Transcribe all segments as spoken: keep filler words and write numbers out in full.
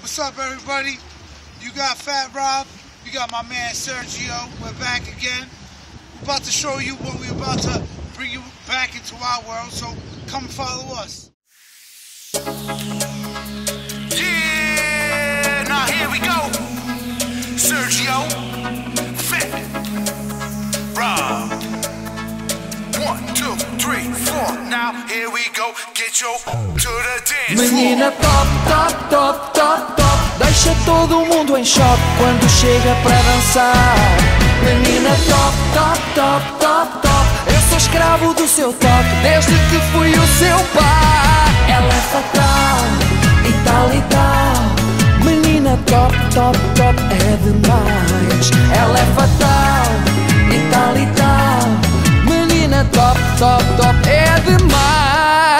What's up, everybody? You got Fat Rob, you got my man Sergio. We're back again. We're about to show you what we're about to bring you back into our world, so come follow us. Yeah, now here we go. Sergio, Fat Rob. One, two, three, four. Now here we go. Get your to the dance floor. Menina top, top, top, top, top. Deixa todo mundo em choque quando chega para dançar. Menina top, top, top, top, top. Eu sou escravo do seu toque desde que fui o seu pai. Ela é fatal e tal e tal. Menina top, top, top, é demais. Ela é fatal e tal e tal. Menina top, top, top, é demais.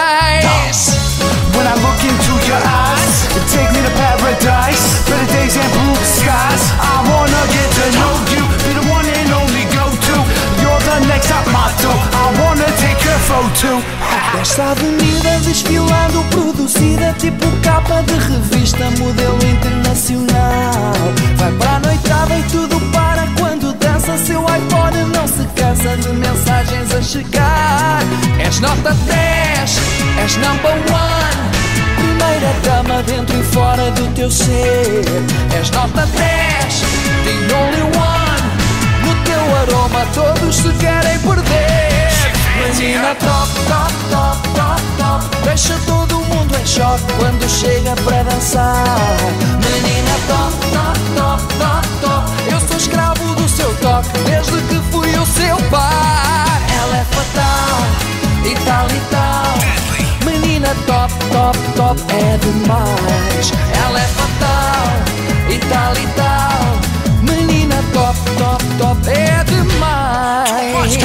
When I look into your eyes, take me to paradise, better days and blue skies. I wanna get to know you, be the one and only go-to. You're the next top model, I wanna take your photo. Desta avenida desfilando, produzida tipo capa de revista, modelo internacional. Vai para a noitada e tudo para quando dança. Seu iPhone não se cansa de mensagens a chegar. És nota dez, és number one, primeira dama dentro e fora do teu ser. És nota dez, the only one. No teu aroma todos se querem perder. Menina top, top, top, top, top. Deixa todo mundo em choque quando chega para dançar. Menina top, top, top, top, top. Eu sou escravo do seu toque desde que fui o seu pai. Ela é fatal e tal e tal. Menina top, top, top, é demais. Ela é fatal e tal e tal. Menina top, top, top, é demais.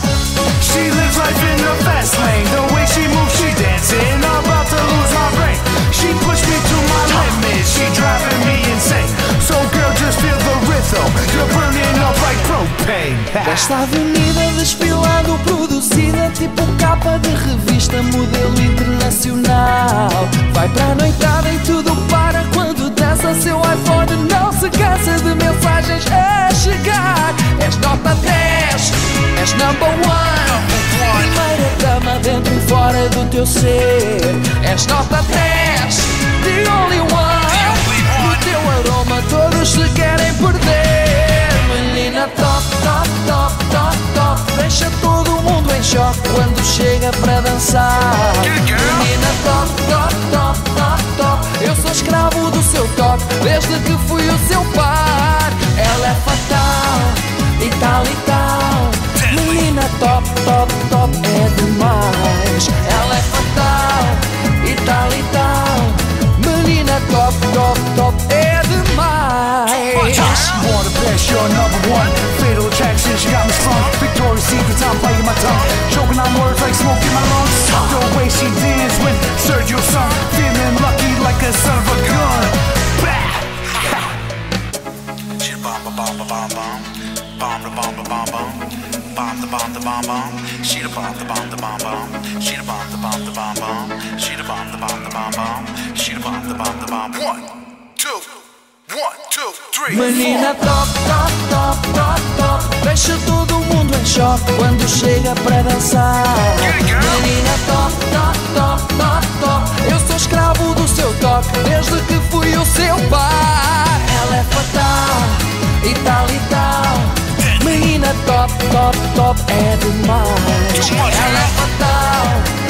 She lives life in the fast lane. The way she moves, she dancing. I'm about to lose my brain. She pushed me to my limit. She driving me insane. So girl, just feel the rhythm. You're burning up like propane. Desta avenida desfilando, produzida tipo capa de revista, modelo internacional. Vai para a noitada e tudo para quando dança. Seu iPhone não se cansa de mensagens a chegar. És nota dez, és number one, primeira dama dentro e fora do teu ser. És nota dez, the only one. No teu aroma todos se querem perder. Menina top, top, top, top, top. Deixa todo mundo em choque quando chega para dançar. Menina top, top, top, top, top. Eu sou escravo do seu toque desde que fui o seu par. Ela é fatal e tal e tal. Menina top, top, top, é demais. Ela é fatal e tal e tal. Menina top, top, top, é demais. Wanna bless, you're number one. Fatal attraction, she got me sprung. Victoria's Secret, I'm biting my tongue. Choking on words like smoke in my lungs. The way she dance with Sergio's son. Feeling lucky like a son of a gun. She bomb, bomb, bomb, bomb, bomb, bomb, the bomb, the bomb, bomb, bomb, the bomb, the bomb, bomb. She the bomb, the bomb, the bomb, bomb. She the bomb, the bomb, the bomb, bomb. She the bomb, the bomb, the bomb, bomb. She the bomb, the bomb, the bomb. One, two, one, two, three. Menina top, top, top, top, top. Deixa todo mundo em choque quando chega para dançar. Menina top, top, top, top, top. Eu sou escravo do seu toque desde que fui o seu pai. Ela é fatal e tal e tal. Menina top, top, top, é demais. Ela é fatal